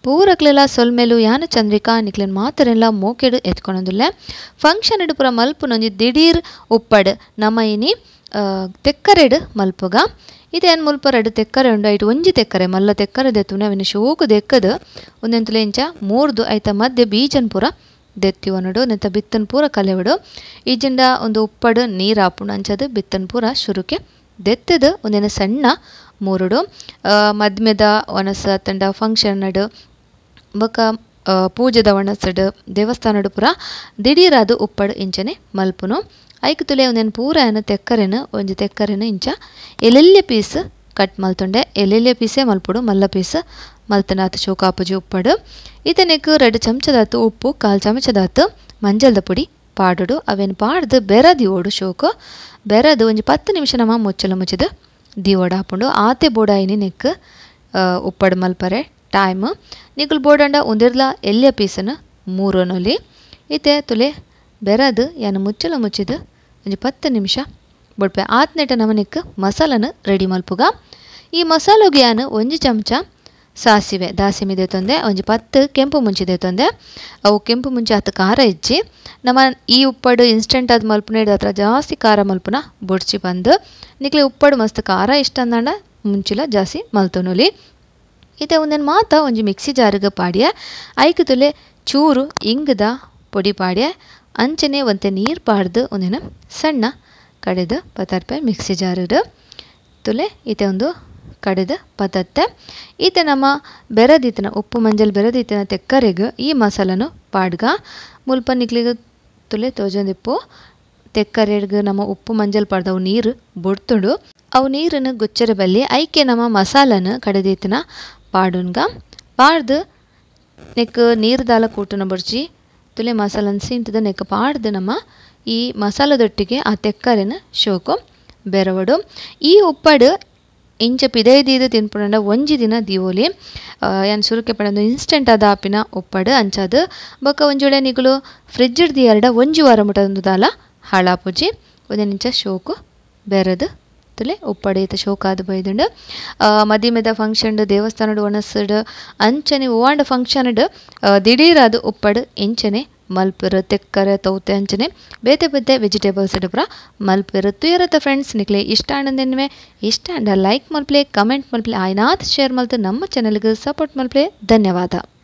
ಪೂರಕ್ಲೆಲ್ಲ ಸೊಲ್ಮೆಲು ಯಾನ ಚಂದ್ರಿಕಾ ನಿಕ್ಲೆನ್ ಮಾತರೆಲ್ಲ ಮೋಕೆಡು ಎತ್ಕೊಳೊಂದುಲ್ಲ ಫಂಕ್ಷನ್ ಇಡು ಪೂರ ಮಲ್ಪುನೊಂಜಿ ದಿಢೀರ್ ಉಪ್ಪಡ್ ನಮ ಇನಿ ತೆಕ್ಕರೆಡು ಮಲ್ಪುಗ ಇದೇನು ಮುಲ್ಪ ರಡ್ಡು ತೆಕ್ಕರೆ ಉಂಡು ಐಟು ಒಂಜಿ ತೆಕ್ಕರೆ ಮಲ್ಲ ತೆಕ್ಕರೆ ದೆತ್ತುನೆ ಅವಿನ ಶೋಕು ದೆಕ್ಕದು ಒಂದೆಂತುಲೆ ಇಂಚ ಮೂರ್ದು ಐತ ಮಧ್ಯೆ ಬೀಜನ್ ಪೂರ ದೆತ್ತಿವನಡು ನೆತ್ತ ಬಿತ್ತನ್ ಪೂರ ಕಲೆವಡು ಈಜಿಂಡ ಒಂದು ಉಪ್ಪಡು ನೀರು ಹಾಪುಂಡು ಅಂಚದು ಬಿತ್ತನ್ ಪೂರ ಶುರುಕೆ ದೆತ್ತದು ಒಂದೇನ ಸಣ್ಣ ಮೂರುಡು ಮದ್ಮೆದ ಒನಸ ತಂಡ ಫಂಕ್ಷನ್ ನಡು ಬೊಕ ಪೂಜೆದ ಒಣಸಡು ದೇವಸ್ಥಾನಡು ಪೂರ ದಿಢೀರಾದು ಉಪ್ಪಡು ಇಂಚನೆ ಮಲ್ಪುನು ಐಕ್ ತುಲೆ ಒಂದೇನು ಪೂರ ಏನು ತೆಕ್ಕರೆನು ಒಂಜಿ ತೆಕ್ಕರೆನು ಇಂಚ ಎಲೆಲ್ಲೆ ಪೀಸ್ ಕಟ್ ಮಲ್ತುಂಡೆ ಎಲೆಲ್ಲೆ ಪೀಸೇ ಮಲ್ಪುಡು ಮಲ್ಲ ಪೀಸ್ ಮಲ್ತನಾತು ಚೌಕಾಪುಜಿ ಉಪ್ಪಡು ಇದನೆಕ್ 2 ಚಮಚದಾತು ಉಪ್ಪು 1/4 ಚಮಚದಾತು ಮಂಜಲ್ದ ಪುಡಿ ಪಾಡುಡು ಅವೇನು ಪಾಡ್ದು ಬೆರದಿ ಓಡು ಶೋಕು ಬೆರದು ಒಂಜಿ 10 ನಿಮಿಷ ನಮ್ಮ ಮುಚ್ಚಲು ಮುಚ್ಚಿದು ದೀವೋಡ ಹಾಪುಂಡು ಆತೆ ಬೋಡಾಯಿನಿ ನೆಕ್ ಉಪ್ಪಡು ಮಲ್ಪರೆ ಟೈಮ್ ನಿಗುಲ್ ಬೋಡಂಡ ಒಂದಿರ್ಲ ಎಲ್ಲೆ ಪೀಸನು 3 ನೊಲಿ ಇತ್ತೆ ತುಲೆ ಬೆರದು ಯಾನು ಮುಚ್ಚಲು ಮುಚ್ಚಿದು ಒಂಜಿ 10 ನಿಮಿಷ ಬೊಡ್ಪೆ ಆತ್ನೆಟ ನಮನಿಕ್ ಮಸಾಲನು ರೆಡಿ ಮಲ್ಪುಗ ಈ ಮಸಾಲುಗೆ ಯಾನು ಒಂಜಿ ಚಮಚ ಸಾಸಿವೆ ದಾಸಿಮಿ ದೇತೊಂದೆ ಒಂಜಿ 10 ಕೆಂಪು ಮುಂಚಿ ದೇತೊಂದೆ ಅವು ಕೆಂಪು ಮುಂಚಿ ಹತ್ತು ಖಾರ ಇಜ್ಜಿ ನಮ್ಮ ಈ ಉಪ್ಪಡು ಇನ್ಸ್ಟೆಂಟ್ ಅದು ಮಲ್ಪುನ ಹಿಡ್ದು ಹತ್ರ ಜಾಸ್ತಿ ಖಾರ ಮಲ್ಪುನ ಬೊಡ್ಚಿ ಬಂದು ನಿಕ್ಲೆ ಉಪ್ಪಡು ಮಸ್ತ್ ಖಾರ ಇಷ್ಟ ಅಂದಂಡ ಮುಂಚಿಲ ಜಾಸ್ತಿ ಮಲ್ತೊನುಲಿ ಇತ್ತೆ ಒಂದೇನು ಮಾತ ಒಂಜಿ ಮಿಕ್ಸಿ ಜಾರಿಗೆ ಪಾಡ್ಯ ಐಕ್ ತುಲೆ ಚೂರು ಇಂಗದ ಪೊಡಿ ಪಾಡ್ಯ ಅಂಚನೆ ಒಂತೆ ನೀರು ಪಾಡ್ದು ಒಂದೇನು ಸಣ್ಣ ಕಡೆದು ಪತರ್ಪೆ ಮಿಕ್ಸಿ ಜಾರಡು ತುಲೆ ಇತ್ತೆ ಒಂದು ಕಡೆದು ಪತತ್ತೆ ಈತೆ ನಮ್ಮ ಬೆರದಿತ್ತಿನ ಉಪ್ಪು ಮಂಜಲ್ ಬೆರದಿತ್ತಿನ ತೆಕ್ಕರೆಗೆ ಈ ಮಸಾಲನು ಪಾಡ್ಗ ಮುಲ್ಪ ನಿಕ್ಲಿಗೆ ತುಲೆ ತೋಜೊಂದಿಪ್ಪು ತೆಕ್ಕರೆಗೆ ನಮ್ಮ ಉಪ್ಪು ಮಂಜಲ್ ಪಾಡ್ದವು ನೀರು ಬೊಡ್ತುಂಡು ಅವು ನೀರನ್ನು ಗುಚ್ಚರ ಬಲ್ಲಿ ಐಕೆ ನಮ್ಮ ಮಸಾಲನು ಕಡೆದಿತ್ತಿನ ಪಾಡುನ್ಗ ಪಾಡ್ದು ನೆಕ್ ನೀರು ದಾಲ ಕೂಟನ ಬಡ್ಚಿ ತುಲೆ ಮಸಾಲನ್ ಸಿಂಟದ ನೆಕ್ ಪಾಡ್ದು ನಮ್ಮ ಈ ಮಸಾಲದೊಟ್ಟಿಗೆ ಆ ತೆಕ್ಕರೆನ ಶೋಕು ಬೆರವಡು ಈ ಉಪ್ಪಡು ಇಂಚ ಪಿದೈದೀದು ತಿನ್ಪುಂಡ ಒಂಜಿ ದಿನ ದಿವೋಲಿ ಯಾನ್ ಸುರುಕೆ ಪಡೊಂದು ಇನ್ಸ್ಟೆಂಟ್ ಆದ ಆಪಿನ ಉಪ್ಪಡು ಅಂಚದು ಬೊಕ ಒಂಜುಳೆ ನಿಗುಲು ಫ್ರಿಜ್ ಹಿಡ್ದು ಎರಡ ಒಂಜಿ ವಾರ ಮುಟದೊಂದು ದಾಲ ಹಾಳಾಪುಜಿ ಒಂದೆನಿಂಚ ಶೋಕು ಬೆರದು ತುಲೆ ಉಪ್ಪಡು ಈತ ಶೋಕಾದು ಬೈದುಂಡು ಮದಿಮೆದ ಫಂಕ್ಷನ್ ದೇವಸ್ಥಾನಡು ಒಣಸಡು ಅಂಚನೆ ಓವಾಂಡ ಫಂಕ್ಷನ್ ದಿಢೀರಾದು ಉಪ್ಪಡು ಇಂಚನೆ ಮಲ್ಪೆರು ತೆಕ್ಕರೆ ತೌತೆ ಅಂಚನೆ ಬೇತೆ ಬೇತೆ ವೆಜಿಟೇಬಲ್ಸ್ ಪೂರ ಮಲ್ಪೆರು ತುಯರತ ಫ್ರೆಂಡ್ಸ್ ನಿಕ್ಲೆ ಇಷ್ಟ ಆನಂದೆನ್ವೆ ಇಷ್ಟ ಅಂಡ ಲೈಕ್ ಮಲ್ಪ್ಲೆ ಕಮೆಂಟ್ ಮಲ್ಪ್ಲೆ ಆಯ್ನಾತ್ ಶೇರ್ ಮಲ್ತು ನಮ್ಮ ಚಾನಲ್ಗೆ ಸಪೋರ್ಟ್ ಮಲ್ಪ್ಲೆ ಧನ್ಯವಾದ.